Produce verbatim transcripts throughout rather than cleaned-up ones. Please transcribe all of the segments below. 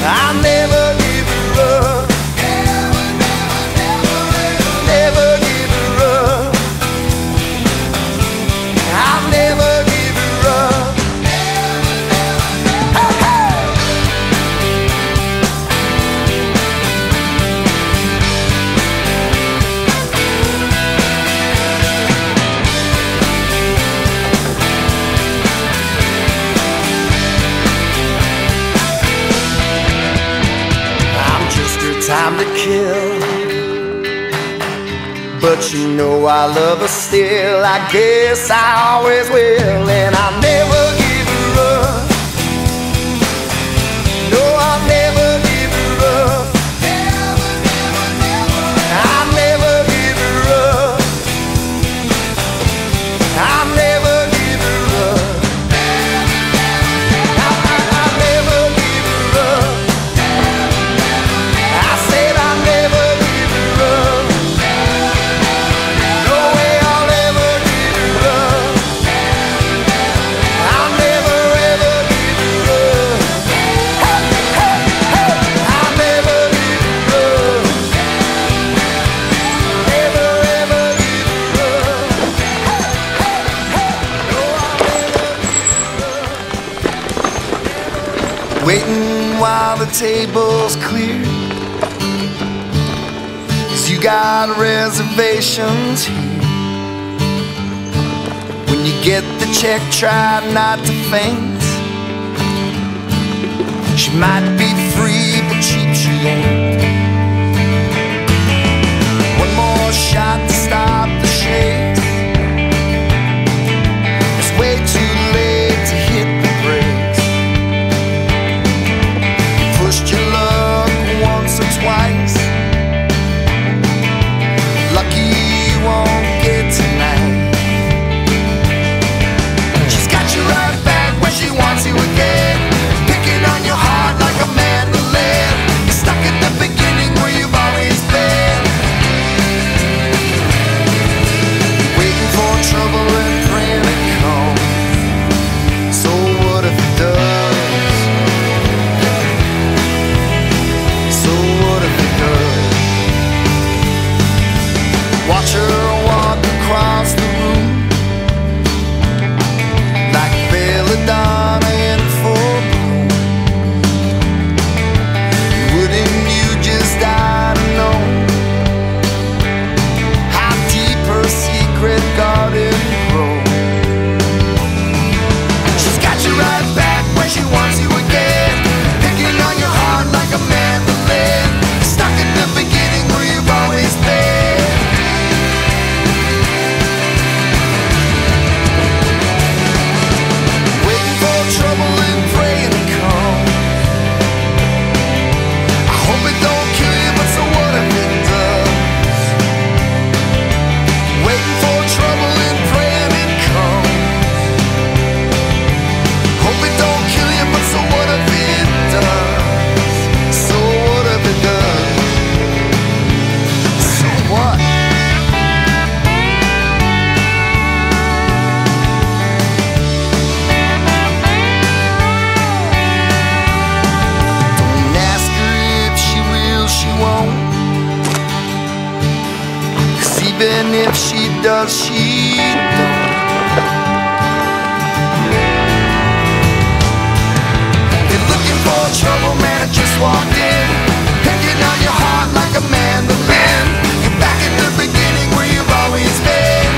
I'll never give her up. Never give her up. I'll never give her up. Hey, hey. I'm just her time to kill, but you know I love her still. I guess I always will, and I'll never give her up. No, I'll never give her up. I'll never give her up. I'll never give her up. I- I- I'll never give her up. I said I'll never give her up. No way I'll ever give her up. I'll never ever give her up. Hey, hey, hey. I'll never give her up. Never ever give her up. Hey, hey, hey. No, I'll never give her up. Waiting while the table's clear, 'cause you got reservations here. When you get the check, try not to faint. She might be free, but cheap she ain't. One more shot to stop the shakes. It's way too late to hit the brakes. You pushed your luck once or twice. Lucky you won't get tonight. She's got you right back when she wants you again, picking on your heart like a mandolin. You're stuck at the beginning where you've always been, waiting for trouble and praying it comes. So what if it does? So what if it does? Watch her walk across the room like belladonna in full bloom. Wouldn't you just die to know how deep her secret garden grows? She's got you right back when she wants you again, picking on your heart like a mandolin. Stuck at the beginning where you've always been. Waiting for trouble and praying to come. I hope it don't kill you, but so what if it does? Waiting for trouble and praying it comes. Hope it don't kill you, but so what if it does? So what if it does? So what? Don't ask her if she will, she won't. 'Cause even if she does, she don't. You're looking for trouble, man, I just walked in, picking on your heart like a mandolin. You're back at the beginning where you've always been.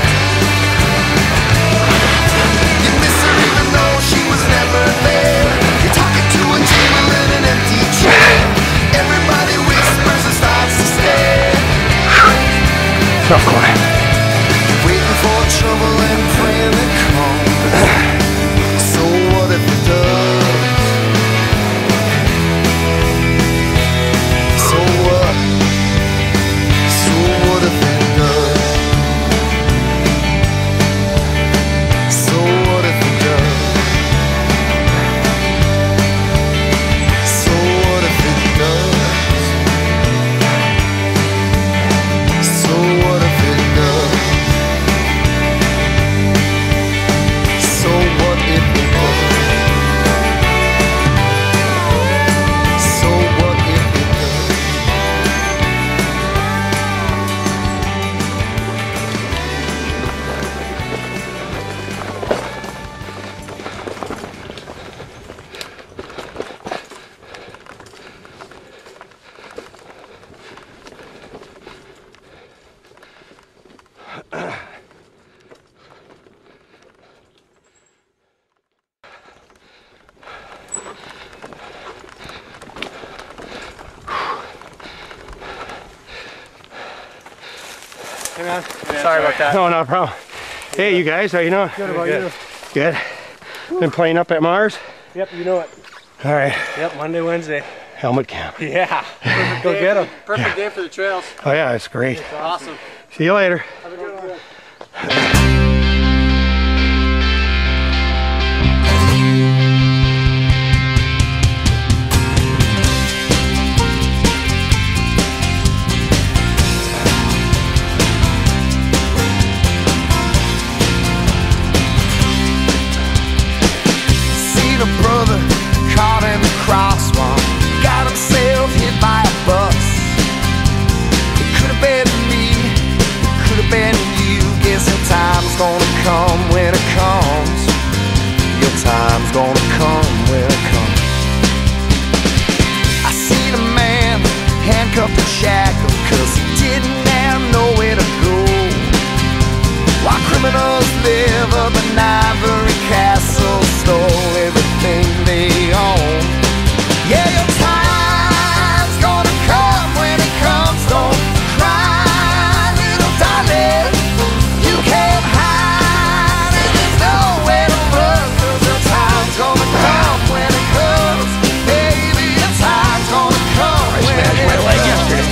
You miss her even though she was never there. You're talking to a table in an empty chair. Everybody whispers and starts to stare. Not quite. Waiting for trouble and praying to come. So what if it does? So what? So what if it does? So what if it does? So what if it does? So what if it does? Hey man, yeah, sorry about that. No, not a problem. Hey, you guys, how you doing? Good about good. you? Good. Been playing up at Mars? Yep, you know it. All right. Yep, Monday, Wednesday. Helmet camp. Yeah. Perfect Go get them. Perfect Yeah. day for the trails. Oh yeah, it's great. It's awesome. See you later. Have a good one. Seen a brother caught in the crosswalk, got himself hit by a bus. It could have been me, it could have been you. Guess your time's gonna come when it comes. Your time's gonna come when it comes. I seen a man handcuffed and shackled, cause he didn't have nowhere to go. While criminals live up in ivory castles, stole everything they own. Yeah, your time's gonna come when it comes. Don't cry, little darling. You can't hide and there's nowhere to run, cause your time's gonna come when it comes. Baby, your time's gonna come when it comes.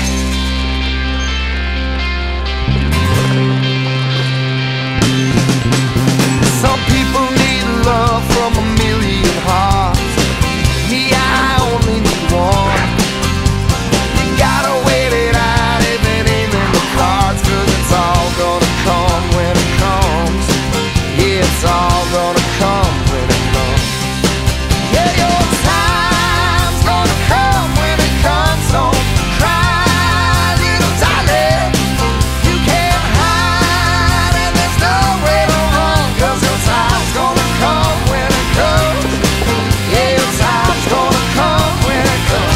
Some people need love from a million hearts. Me, I only need one. You gotta wait it out if it ain't in the cards, cause it's all gonna come when it comes. Yeah, it's all gonna come when it comes. Yeah, your time's gonna come when it comes. Don't cry, little darling. You can't hide and there's nowhere to run, cause your time's gonna come when it comes. Yeah, your time's gonna come when it comes.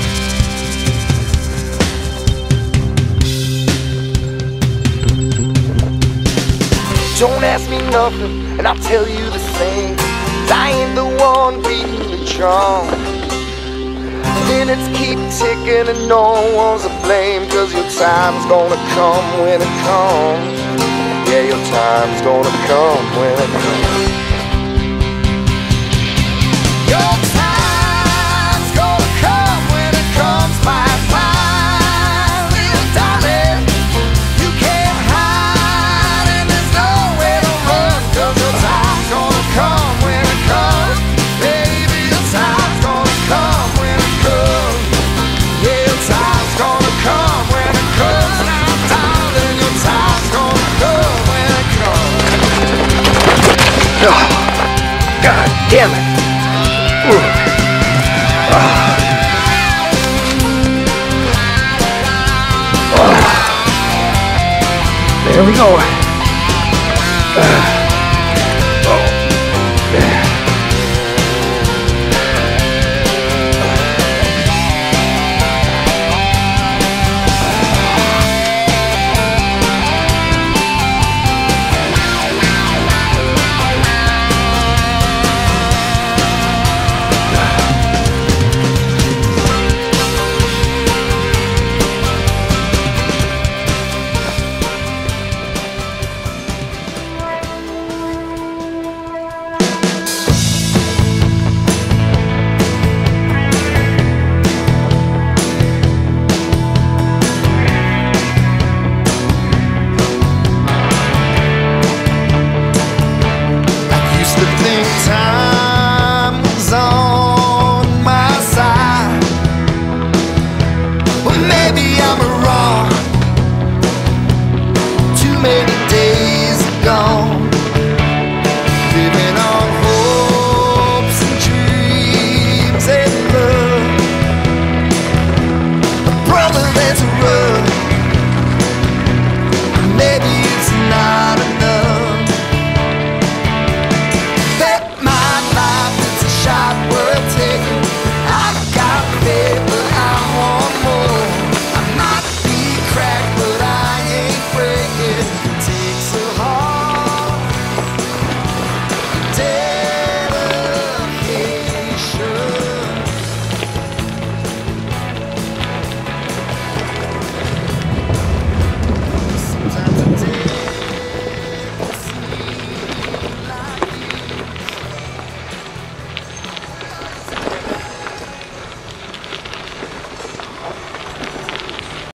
Don't ask me nothing, and I'll tell you the same. I ain't the one beating the drum. Minutes keep ticking and no one's to blame, cause your time's gonna come when it comes. Yeah, your time's gonna come when it comes. Your time's gonna come when it comes, my fine little darling. You can't hide and there's nowhere to run, cause your time's gonna come when it comes. Baby, your time's gonna come when it comes. Yeah, your time's gonna come when it comes. Now, darling, your time's gonna come when it comes. Oh, God damn it. Ah. Ah. There we go.